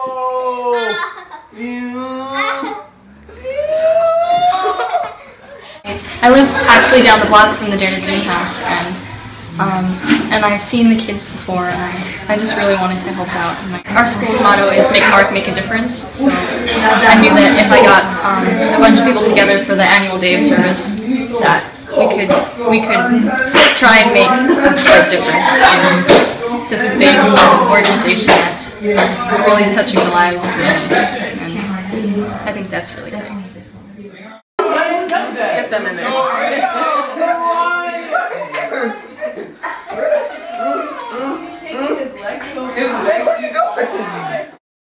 I live actually down the block from the Dare to Dream house, and I've seen the kids before, and I just really wanted to help out. Our school's motto is "Make a Mark, Make a Difference." So I knew that if I got a bunch of people together for the annual day of service, that we could try and make a slight difference in this big organization that's really touching the lives of many, and I think that's really great. Get them in there.